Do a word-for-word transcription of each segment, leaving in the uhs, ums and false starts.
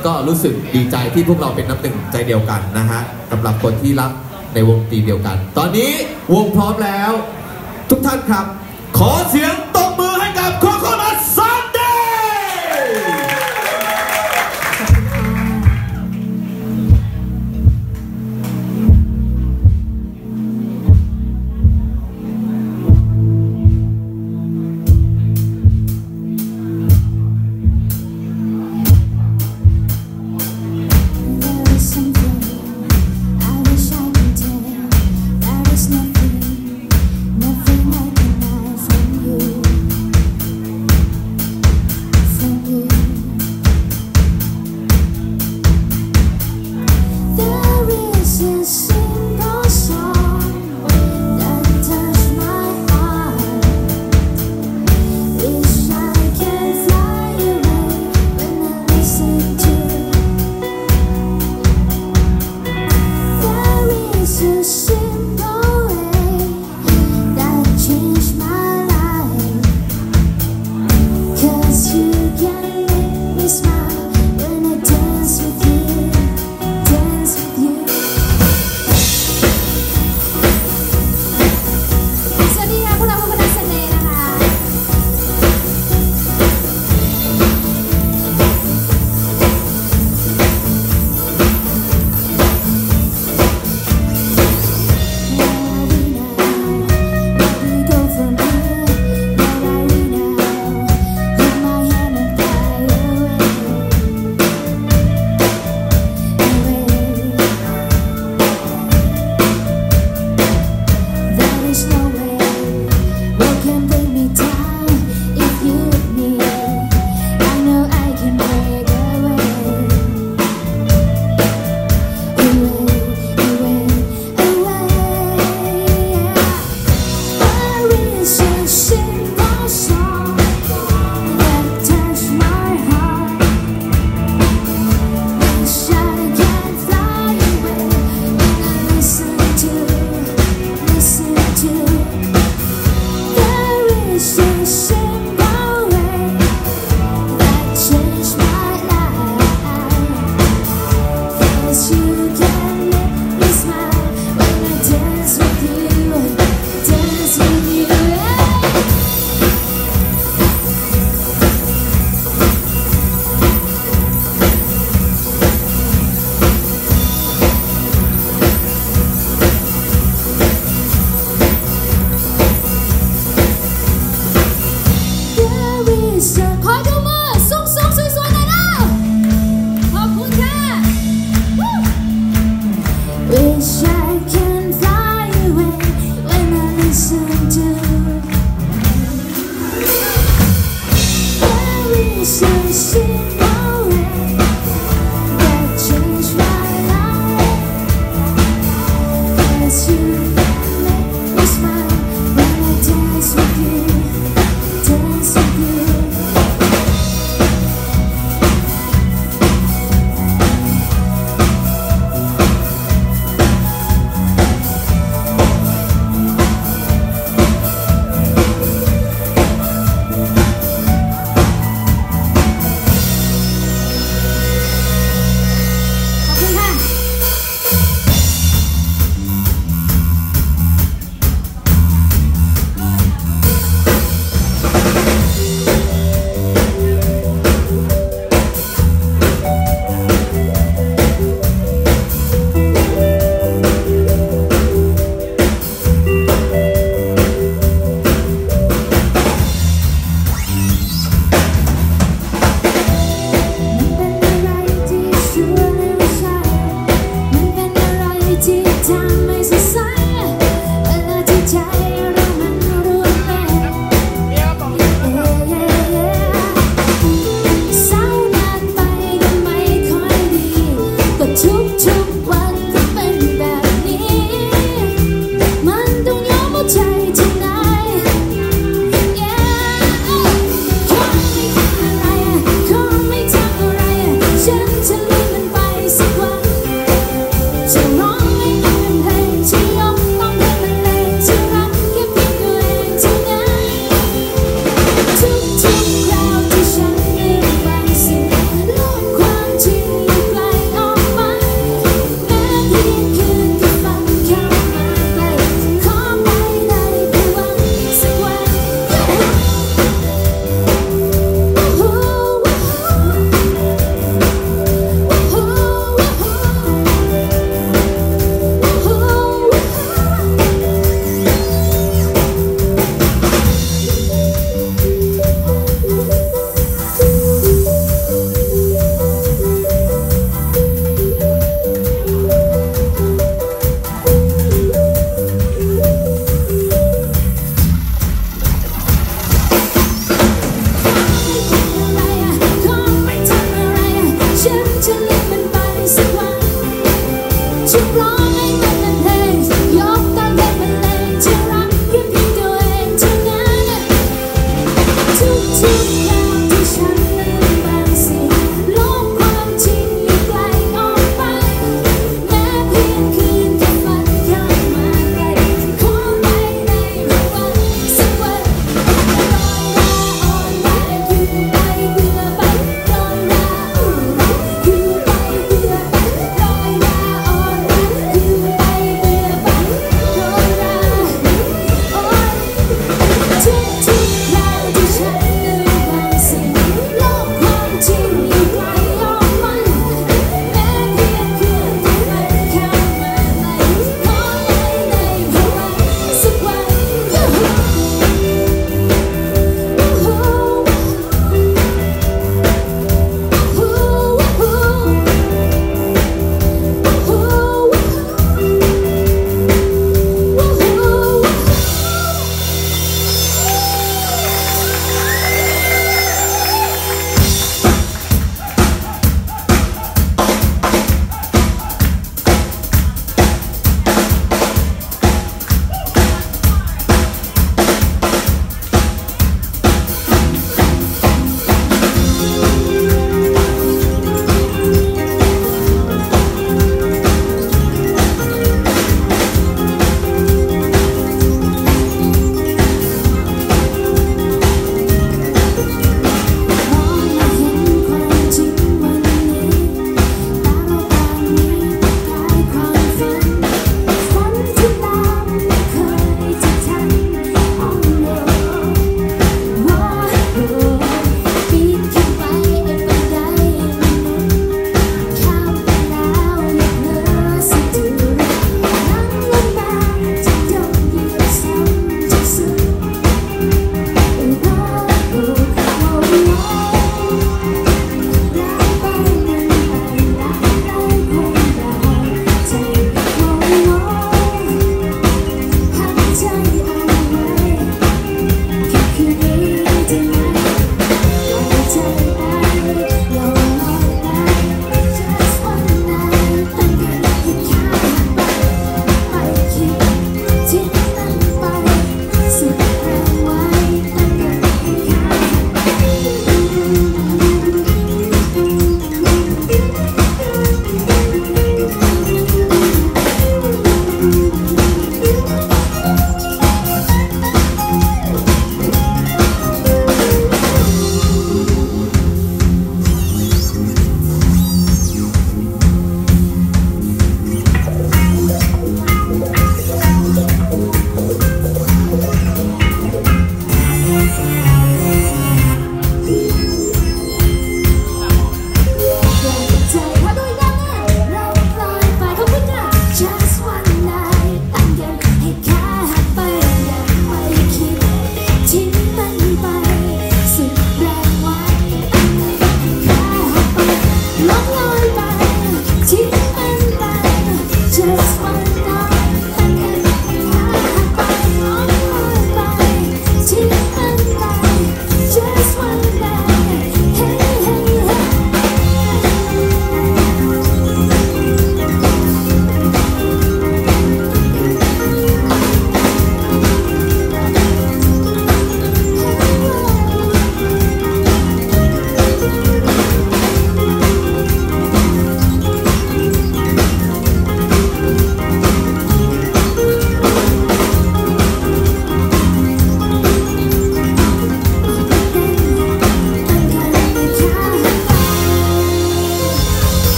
ก็รู้สึกดีใจที่พวกเราเป็นน้ำหนึ่งใจเดียวกันนะฮะสำหรับคนที่รักในวงดนตรีเดียวกันตอนนี้วงพร้อมแล้วทุกท่านครับขอเสียงตบมือให้กับโคโคนัทซันเดย์ Nothing I deny from you.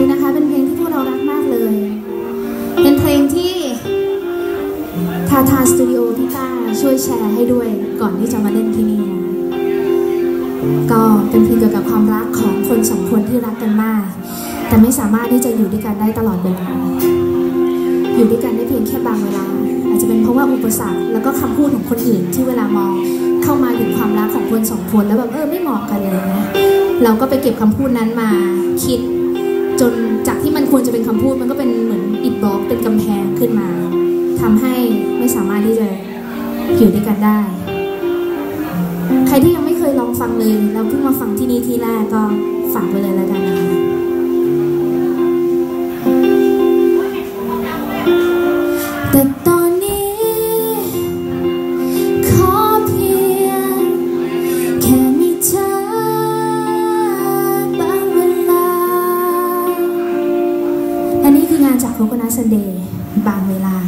นะคะเป็นเพลงที่พวกเรารักมากเลยเป็นเพลงที่ทาทาสตูดิโอพี่ต้าช่วยแชร์ให้ด้วยก่อนที่จะมาเล่นที่นี่ก็เป็นเพลงเกี่ยวกับความรักของคนสองคนที่รักกันมากแต่ไม่สามารถที่จะอยู่ด้วยกันได้ตลอดเวลาอยู่ด้วยกันได้เพียงแค่บางเวลาอาจจะเป็นเพราะว่าอุปสรรคแล้วก็คำพูดของคนอื่นที่เวลามองเข้ามาถึงความรักของคนสองคนแล้วแบบเออไม่เหมาะกันเลยนะเราก็ไปเก็บคำพูดนั้นมาคิดจนจากที่มันควรจะเป็นคำพูดมันก็เป็นเหมือนอิฐบล็อกเป็นกำแพงขึ้นมาทำให้ไม่สามารถที่จะอยู่ด้วยกันได้ใครที่ยังไม่เคยลองฟังเลยแล้วเพิ่งมาฟังที่นี่ที่แรกก็ฝากไปเลยแล้วกันนะคะแต่ตอนนี้ขอเพียงแค่มีเธอบางเวลาและนี่คืองานจากโคโคนัทซันเดย์บางเวลา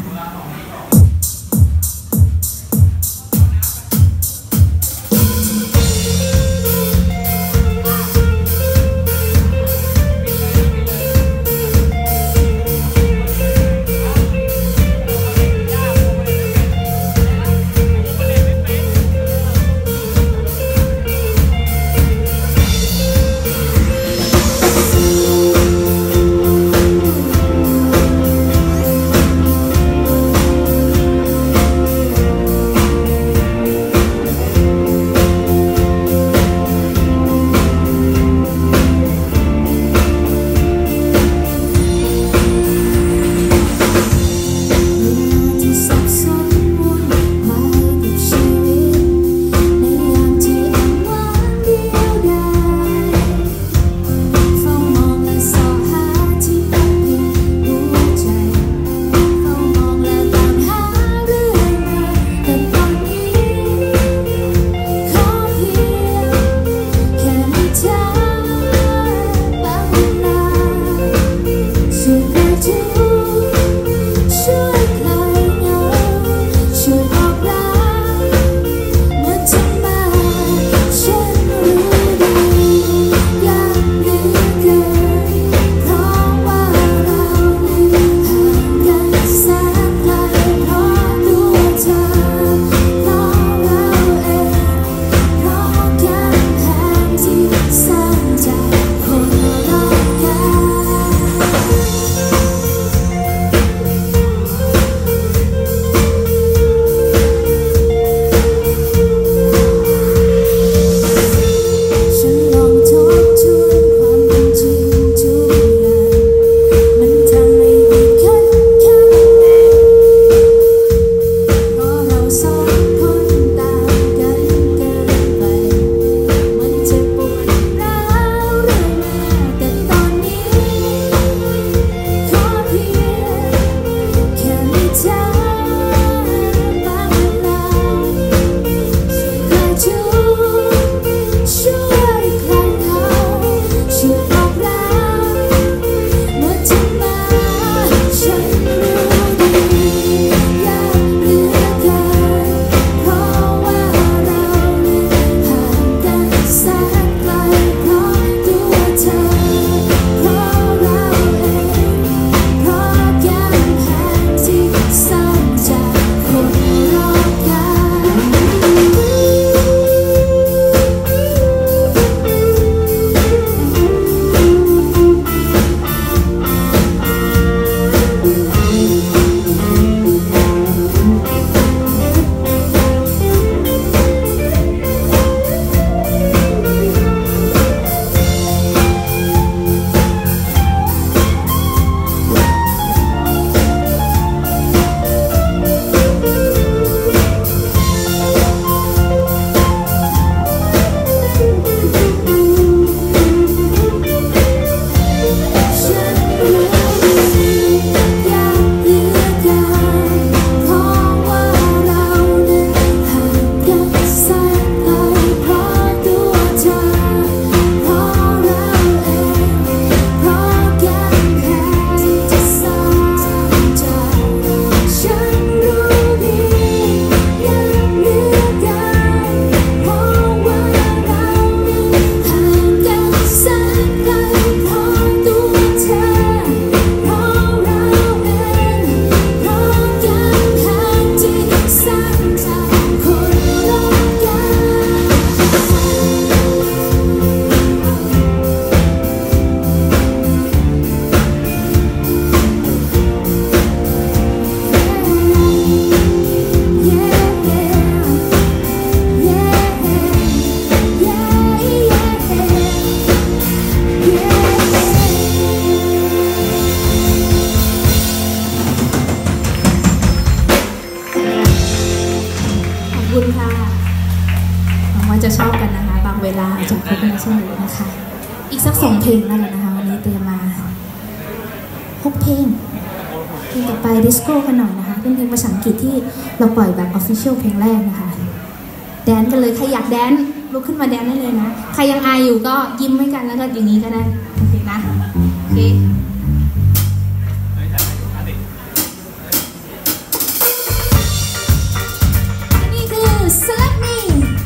ใช่นะคะอีกสักสองเพลงแล้วกันนะคะวันนี้เตรียมมาหกเพลงเพลงต่อไปดิสโก้กันหน่อยนะคะเป็นเพลงภาษาอังกฤษที่เราปล่อยแบบ official เพลงแรกนะคะแดนกันเลยใครอยากแดนลุกขึ้นมาแดนได้เลยนะใครยังอายอยู่ก็ยิ้มให้กันแล้วก็อย่างนี้ก็ได้โอเคนะโอเคนี่คือ Select Me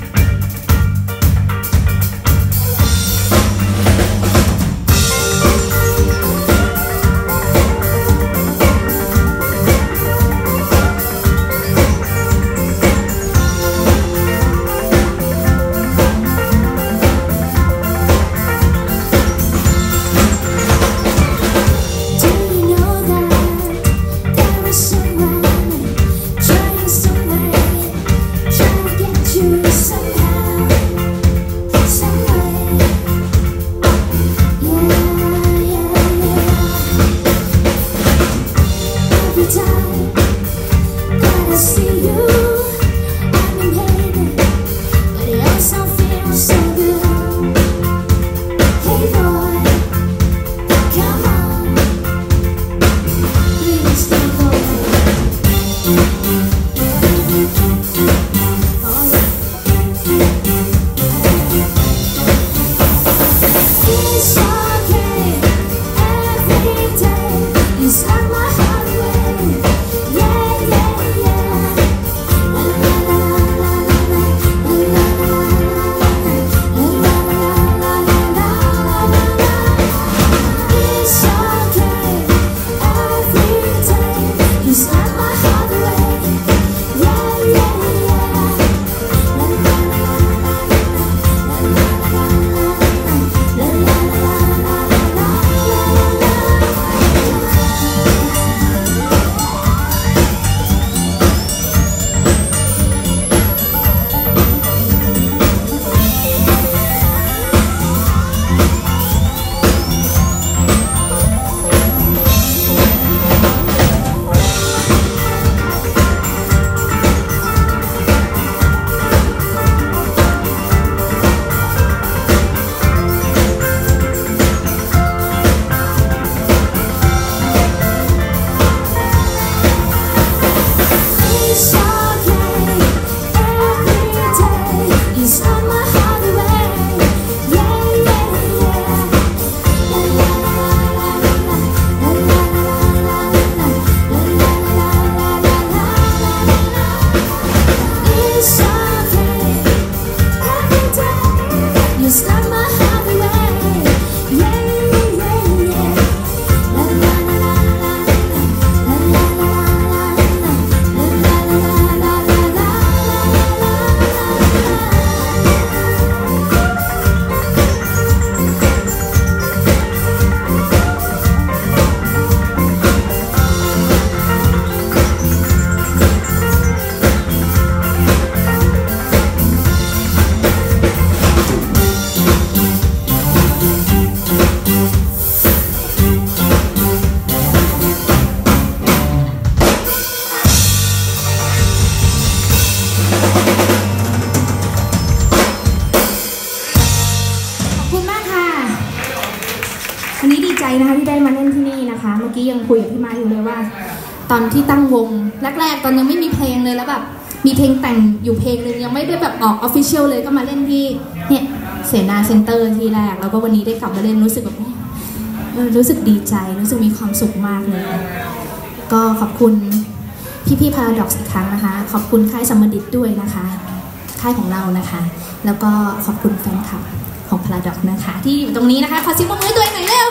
นะคะที่ได้มาเล่นที่นี่นะคะเมื่อกี้ยังคุยกับพี่มาอยู่เลยว่าตอนที่ตั้งวงแรกๆตอนยังไม่มีเพลงเลยแล้วแบบมีเพลงแต่งอยู่เพลงนึงยังไม่ได้แบบออกออฟฟิเชียลเลยก็มาเล่นที่เนี่ยเสนาเซ็นเตอร์ที่แรกแล้วก็วันนี้ได้กลับมาเล่นรู้สึกแบบรู้สึกดีใจรู้สึกมีความสุขมากเลยก็ขอบคุณพี่ๆ Paradox อีกครั้งนะคะขอบคุณค่ายสมดิตด้วยนะคะค่ายของเรานะคะแล้วก็ขอบคุณแฟนคลับของ Paradox นะคะที่อยู่ตรงนี้นะคะขอเสียงปรบมือด้วยหน่อยเร็ว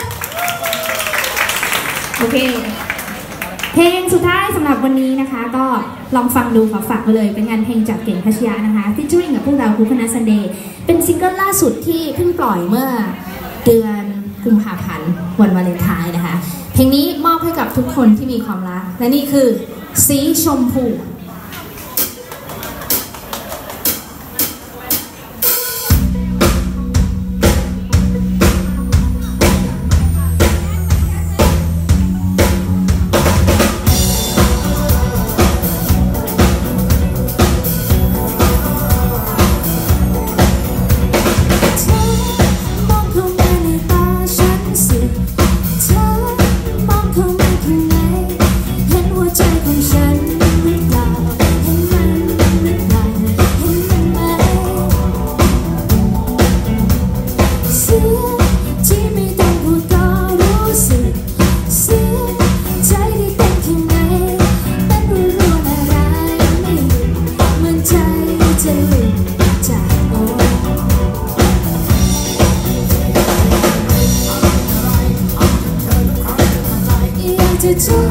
โอเคเพลงสุดท้ายสำหรับวันนี้นะคะก็ลองฟังดูขอฝากไปเลยเป็นงานเพลงจากเก่งทัชยะนะคะฟีเจอริ่งกับพวกเราคูคณะซันเดย์เป็นซิงเกิลล่าสุดที่เพิ่งปล่อยเมื่อเดือนกุมภาพันธ์วันวาเลนไทน์นะคะเพลงนี้มอบให้กับทุกคนที่มีความรักและนี่คือสีชมพูหอเธอ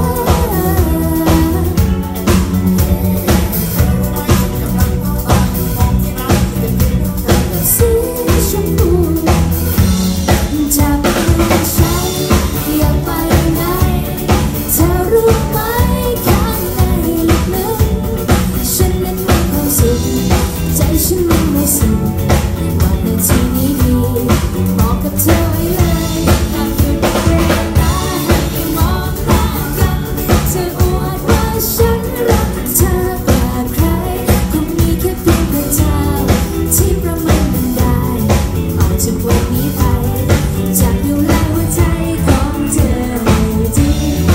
สีชมพูจับมือฉันอยากไปไหนเธอรู้ไหมข้างในลึกๆฉันนั้นมีความสุขใจฉันมันไม่สุขว่านาทีนี้ดีบอกกับเธอไว้เลยหากหยุดเวลาให้มองหน้ากันเธออวดว่าฉันรักเธอกว่าใครคงมีแค่เพียงพระเจ้าที่ประเมินมันได้ออกจากวันนี้ไปจะดูแลหัวใจของเธอให้ดี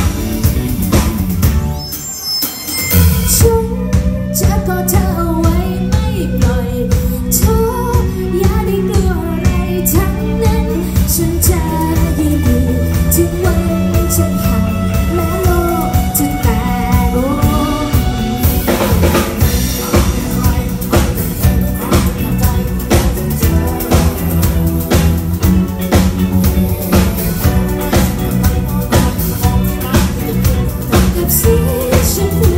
ฉันจะกอดเธอเอาไว้ไม่ปล่อยเธออย่าได้กลัวอะไรทั้งนั้นฉันจะยินดีถึงวันจะผ่านแม้โลกจะแตกโอ้กับสีชมพู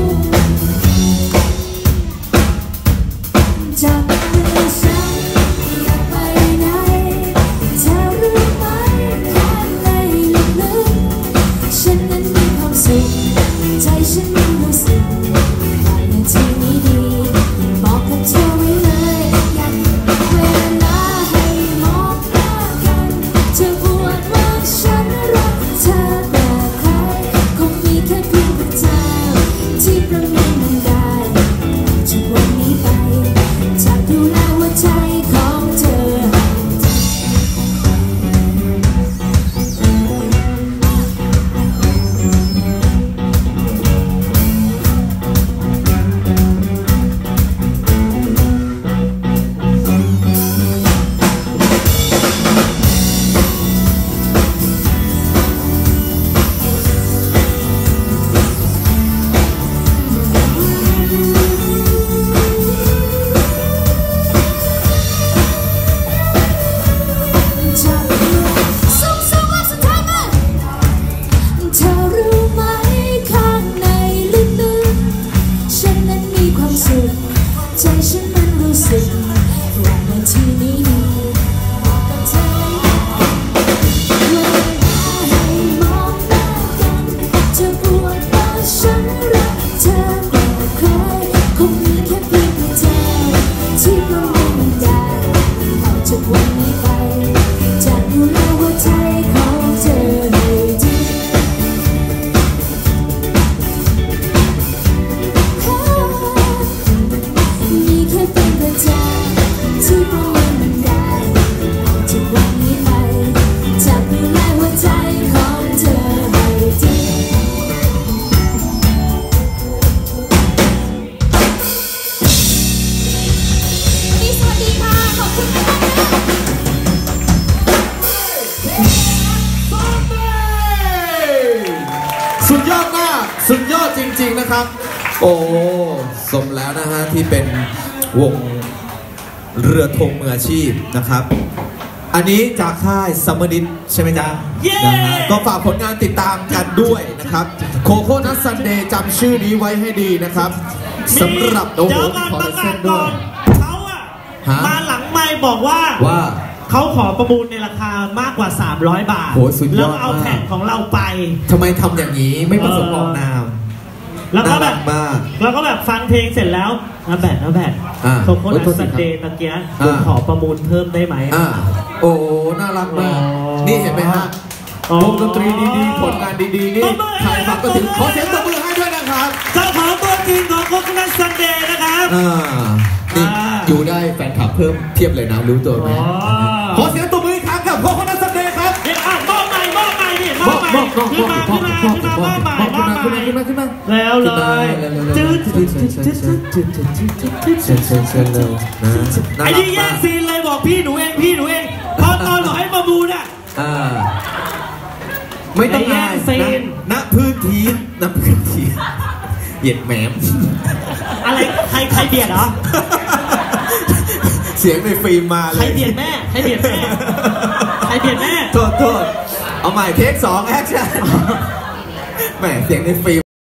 จับมือฉันอยากไปไหนเธอรู้ไหมข้างในลึกๆฉันนั้นมีความสุขใจฉันมันรู้สึกว่านาทีนี้ดีบอกกับเธอไว้เลยอยากหยุดเวลาให้มองหน้ากันเธออวดว่าฉันรักเธอแบบใครคงมีแค่เพียงพระเจ้าที่ประเมินมันได้จากวันนี้ไปจะดูแลหัวใจของเธอจับมือสูงสูงว่าสุดท้ายมันเธอรู้ไหมข้างในลึกๆฉันนั้นมีความสุขใจฉันมันรู้สึกว่านาทีนี้ดีบอกกับเธอเวลาให้มองหน้ากันเธออวดว่าฉันรักเธอกว่าใครคงมีแค่เพียงพระเจ้าที่ประเมินมันได้ออกจากวันนี้ไปจะดูแลหัวใจของเธอให้ดีมีแค่เพียงพระเจ้าที่ประเมินมันได้ออกจากวันนี้ไปจะดูแลหัวใจของเธอให้ดีนี่สวัสดีค่ะ ขอบคุณมากนะสุดยอดมากสุดยอดจริงๆนะครับ โอ้สมแล้วนะฮะที่เป็นวงเรือธงมืออาชีพนะครับ อันนี้จากค่ายซัมเมอร์ดิสใช่ไหมจ๊ะเย้นะฮะก็ฝากผลงานติดตามกันด้วยนะครับโคโค่นัทซันเดย์จำชื่อนี้ไว้ให้ดีนะครับสำหรับโอ้โหเดี๋ยวก่อนขอประเส้กาศนด้ก่วอย นเขาอะฮะมาหลังไมค์บอกว่าว่าเขาขอประมูลในราคามากกว่า สามร้อย บาทโหสุดยอดแล้วเอาแผ่นของเราไปทำไมทำอย่างนี้ไม่ประสงค์ออกนามแล้วก็แบบน่ารักมากแล้วก็แบบฟังเพลงเสร็จแล้วนะแบทนะแบทอ่าโคโค่โอ้นัโททษทีซันครับเดย์ตะเกียบอ่าผมขอประมูลเพิ่มได้ไหมอ่าโอ้น่ารักมากอ๋อนี่เห็นไหมฮะอ๋อวงดนตรีดีๆผลงานดีๆนี่ตบมือให้ใครฟังก็ถึงตบมือขอเสียงตบมือให้ด้วยนะครับเจ้าของตัวจริงของโคโค่นัทซันเดย์นะครับอ่านี่อ่าอยู่ได้แฟนคลับเพิ่มเพียบเลยนะรู้ตัวไหมอ๋อขอเสียงตบมืออีกครั้งกับโคโค่นัทซันเดย์ครับเนี่ยอ่ะมอบใหม่มอบใหม่นี่มมออบบ ใหม่มอบมอบขึ้นมาขึ้นมาขึ้นมามอบใหม่มอบใหม่ขึ้นมาขึ้นมาขึ้นมาแล้วเลยจืดเชิญเชิญเชิญเลยนะน่าไอ้รักนี่แย่มาง กซีนเลยบอกพี่หนูเองพี่หนูเองพอตอนบอกให้มาบูนอ่ะอ่าไม่ต้องไอ้แย่อาง ยซีนนะณพื้นที่ณพื้นที่เหยียดแหมมอะไรใครใครเบียดเหรอเสียงในฟิล์มมาเลใครยเบียดแม่ใครเบียดแม่ใครเบียดแม่โทษโทษเอาใหม่เทคสองแอคชั่นแหมเสียงในฟิล์ม